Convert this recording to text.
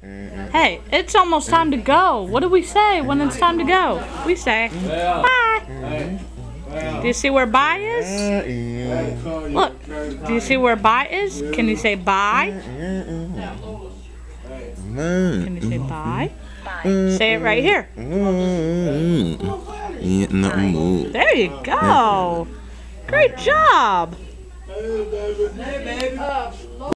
Hey, it's almost time to go. What do we say when it's time to go? We say, bye. Do you see where bye is? Look, do you see where bye is? Can you say bye? Can you say bye? Say it right here. There you go. Great job.